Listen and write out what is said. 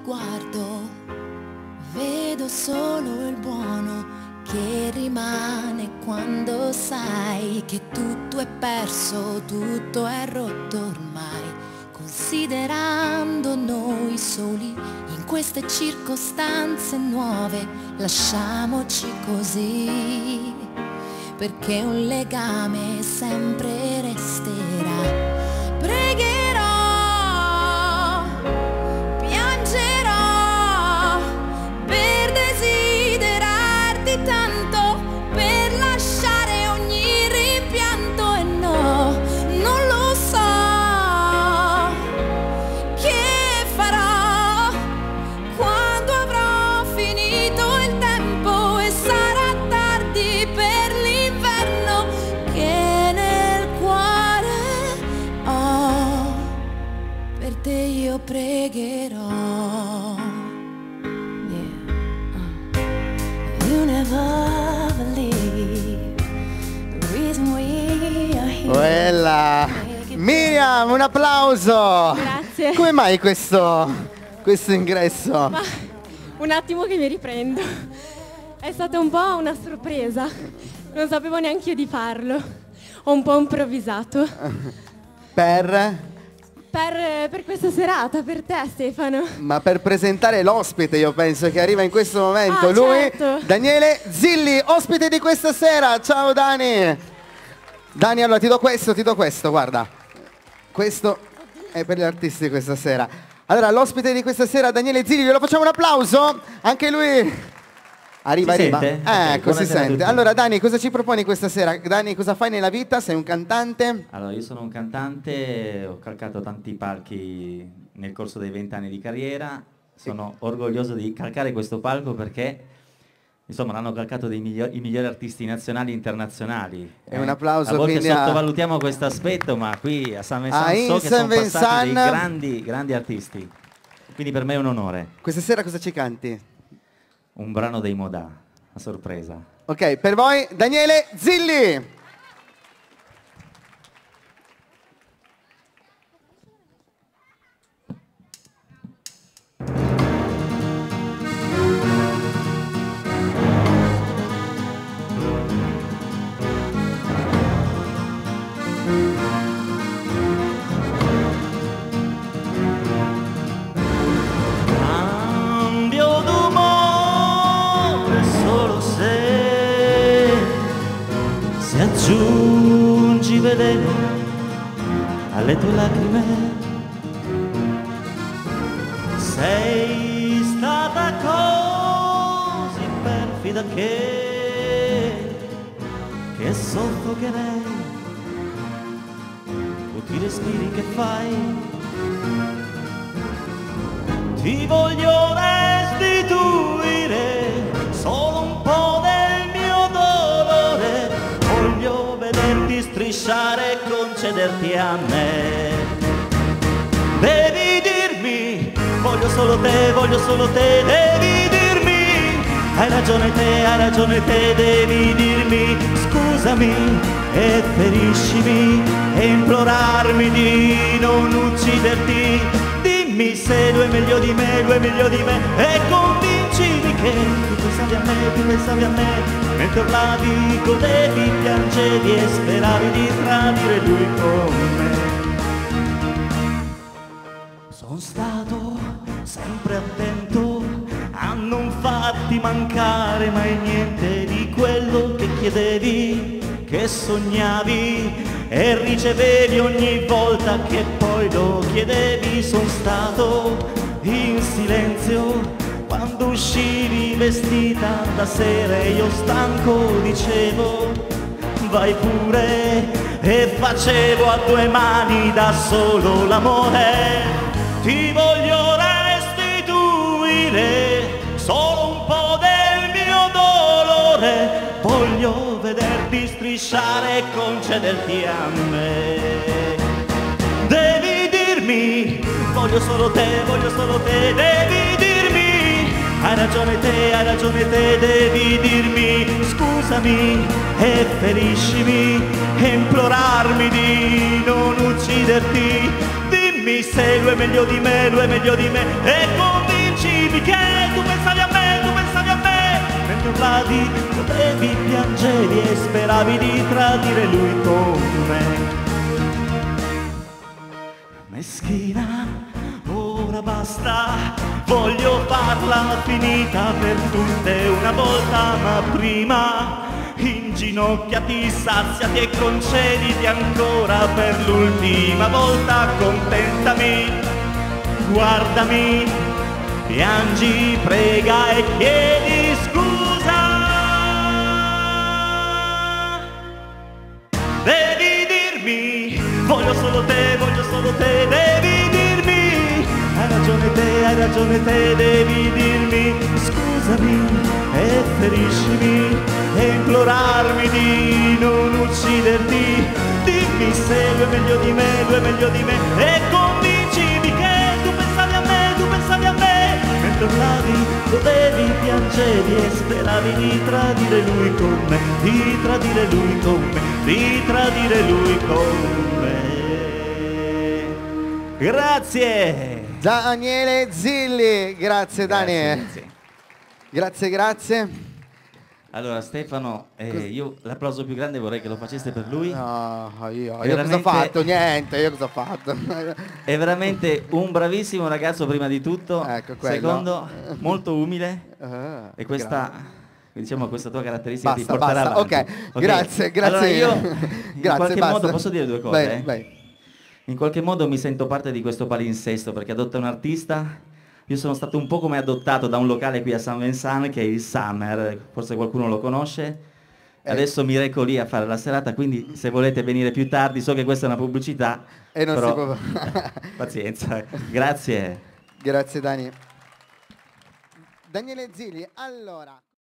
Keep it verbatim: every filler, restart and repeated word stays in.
guardo, vedo solo il buono che rimane quando sai che tutto è perso, tutto è rotto ormai. Considerando noi soli in queste circostanze nuove, lasciamoci così, perché un legame sempre resterà. Pregherò, piangerò per desiderarti tanto, per lasciare ogni rimpianto, e no, non lo so che farò quando avrò finito il tempo e sarà tardi per l'inverno che nel cuore ho. Per te io pregherò. Yeah. Uh. You never believe the reason we are here. Bella! Miriam, un applauso! Grazie. Come mai questo, questo ingresso? Ma un attimo che mi riprendo. È stata un po' una sorpresa. Non sapevo neanche io di farlo. Ho un po' improvvisato. Per? Per, per questa serata, per te Stefano. Ma per presentare l'ospite, io penso che arriva in questo momento. Ah, Lui, certo. Daniele Zilli, ospite di questa sera. Ciao Dani. Dani, allora ti do questo, ti do questo, guarda. Questo è per gli artisti di questa sera. Allora, l'ospite di questa sera, Daniele Zilli, glielo facciamo un applauso? Anche lui... Arriva, Si arriva. sente? Eh, Ok, ecco, si buonasera a sente. tutti. Allora, Dani, cosa ci proponi questa sera? Dani, cosa fai nella vita? Sei un cantante? Allora, io sono un cantante, ho calcato tanti palchi nel corso dei vent'anni di carriera, sono orgoglioso di calcare questo palco perché, insomma, l'hanno calcato dei migliori, i migliori artisti nazionali e internazionali. E un applauso A volte quindi a- sottovalutiamo questo aspetto, ma qui a San A Vincent so che sono Saint passati dei Vincent. grandi, grandi artisti. Quindi per me è un onore. Questa sera cosa ci canti? Un brano dei Modà, a sorpresa. Ok, per voi Daniele Zilli. Cambio d'umore solo se si aggiungi veleno alle tue lacrime. Sei stata così perfida che che soffocherei tutti i respiri che fai. Ti voglio restituire solo un po' del mio dolore. Voglio vederti strisciare e concederti a me. Devi dirmi, voglio solo te, voglio solo te. Devi dirmi, hai ragione te, hai ragione te. Devi dirmi, scusami e feriscimi e implorarmi di non ucciderti. Dimmi se lui è meglio di me, lui è meglio di me, e convincimi che tu pensavi a me, tu pensavi a me, mentre urlavi, godevi, piangevi e speravi di tradire lui con me. Sono stato sempre attento a non farti mancare mai niente di quello che chiedevi, che sognavi e ricevevi ogni volta che poi lo chiedevi. Sono stato in silenzio quando uscivi vestita da sera e io stanco dicevo vai pure, e facevo a due mani da solo l'amore. Ti voglio restituire solo un po' del mio dolore. Voglio vederti strisciare e concederti a me. Devi dirmi, voglio solo te, voglio solo te. Devi dirmi, hai ragione te, hai ragione te. Devi dirmi, scusami e feriscimi e implorarmi di non ucciderti. Dimmi se lui è meglio di me, lui è meglio di me, e convincimi convincevi che tu pensavi a me, tu pensavi a me, mentre urlavi, potevi, piangevi e speravi di tradire lui con me. Meschina, ora basta, voglio farla finita per tutte una volta, ma prima inginocchiati, saziati e concediti ancora per l'ultima volta, accontentami, guardami, piangi, prega e chiedi scusa. Devi dirmi, voglio solo te, voglio solo te, devi dirmi, hai ragione te, hai ragione te, devi dirmi, scusami e feriscimi e implorarmi di non ucciderti, dimmi se lui è meglio di me, lui è meglio di me e convincimi che tu pensavi a me, tu pensavi a me, mentre urlavi, dovevi, piangevi e speravi di tradire lui con me, di tradire lui con me, di tradire lui con me. Grazie! Daniele Zilli, grazie Dani. Grazie, Grazie, grazie. Allora Stefano, eh, io l'applauso più grande vorrei che lo faceste per lui. No, io, io Veramente- cosa ho fatto? Niente, io cosa ho fatto? È veramente un bravissimo ragazzo prima di tutto, Ecco, quello. secondo molto umile Ah, e questa, diciamo, questa tua caratteristica ti Basta, porterà basta, avanti. ok, grazie, grazie. Allora io in Grazie, qualche basta. modo posso dire due cose? Vai, eh? vai. In qualche modo mi sento parte di questo palinsesto perché adotta un artista. Io sono stato un po' come adottato da un locale qui a San Vincent che è il Summer, forse qualcuno lo conosce. Eh. Adesso mi reco lì a fare la serata, quindi se volete venire più tardi, so che questa è una pubblicità, E non però si può... pazienza. Grazie. Grazie Dani. Daniele Zilli, allora...